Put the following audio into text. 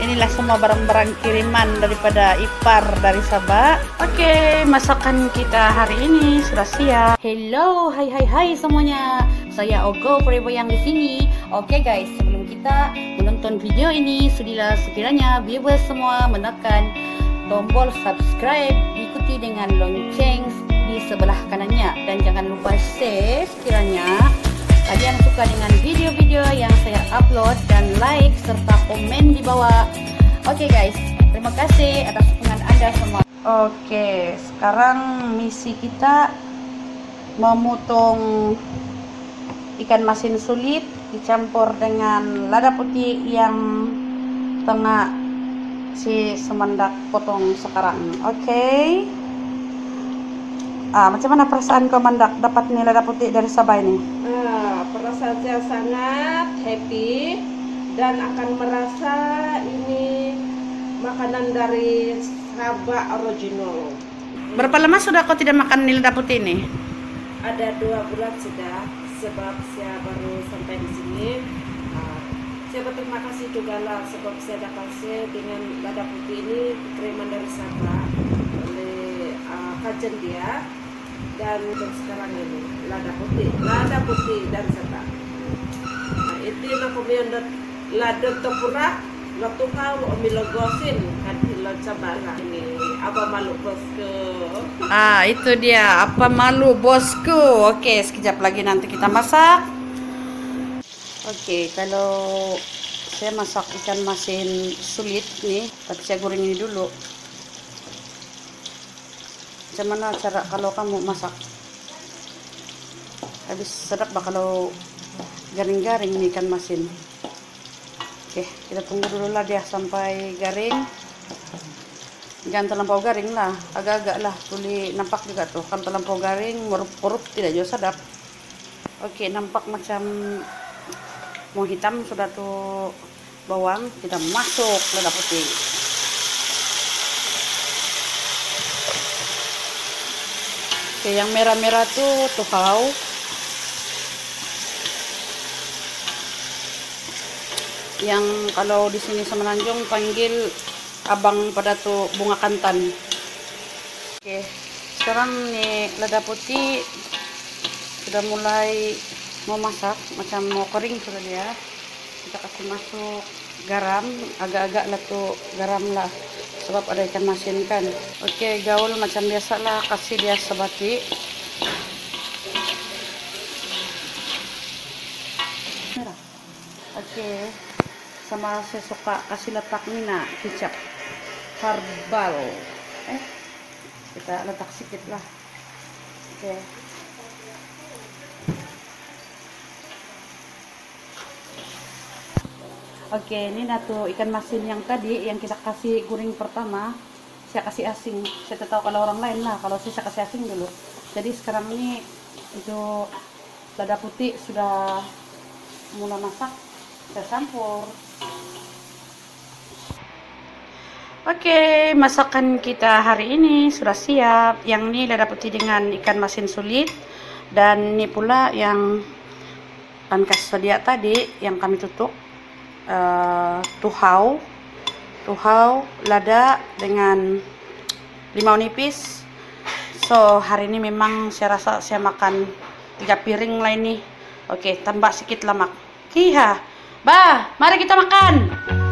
inilah semua barang-barang kiriman daripada ipar dari Sabah. Oke, masakan kita hari ini sudah siap. Hello, hai semuanya. Saya Ogo Forever yang di sini. Oke guys, sebelum kita menonton video ini, sudilah sekiranya viewers semua menekan tombol subscribe, diikuti dengan lonceng di sebelah kanannya, dan jangan lupa share sekiranya kalian suka dengan video-video yang saya upload, dan like serta komen di bawah. Oke guys, terima kasih atas dukungan Anda semua. Oke, sekarang misi kita memotong ikan masin sulit dicampur dengan lada putih yang tengah si Semendak potong sekarang. Oke. Macam mana perasaan kau Mendak dapat nih lada putih dari Sabah ini? Perasaan saya sangat happy dan akan merasa ini makanan dari Sabah original. Berapa lama sudah kau tidak makan nih lada putih ini? Ada 2 bulan sudah, sebab saya baru sampai di sini. Saya berterima kasih juga lah sebab saya dapat dengan lada putih ini kiriman dari Sabah oleh kajen dia. Dan sekarang ini lada putih dan Sabah. Itu nak komian lada tepura waktu kau milogosin kan hilal Sabah ini apa malu bosku. Itu dia, apa malu bosku. Oke, sekejap lagi nanti kita masak. Oke, kalau saya masak ikan masin sulit nih, tapi saya goreng ini dulu. Macam mana cara kalau kamu masak? Habis sedap bah kalau garing-garing nih ikan masin. Oke, kita tunggu dulu lah dia sampai garing. Jangan terlampau garing lah, agak-agak lah, boleh nampak juga tuh. Kalau terlampau garing, murup-murup tidak jauh sedap. Oke, nampak macam mau hitam sudah tuh bawang, kita masuk lada putih. Oke, yang merah-merah tuh tuhau. Yang kalau di sini Semenanjung panggil abang pada tuh bunga kantan. Oke, sekarang nih lada putih sudah mulai mau masak, macam mau kering sudah dia. Kita kasih masuk garam, agak-agak lah tuh garam lah, sebab ada ikan masin kan. Oke, gaul macam biasa lah, kasih dia sebati. Oke, sama saya suka kasih letak mina kicap herbal. Kita letak sedikit lah. Oke. Oke, ini tuh ikan masin yang tadi yang kita kasih goreng pertama, saya kasih asing. Saya tahu kalau orang lain lah, kalau saya kasih asing dulu. Jadi sekarang ini itu lada putih sudah mulai masak, saya campur. Oke, masakan kita hari ini sudah siap. Yang ini lada putih dengan ikan masin sulit, dan ini pula yang pangkas sedia tadi yang kami tutup. Tuhau, lada dengan limau nipis. So hari ini memang saya rasa saya makan 3 piring lah ini. Oke, tambah sedikit lemak. Kiha, mari kita makan.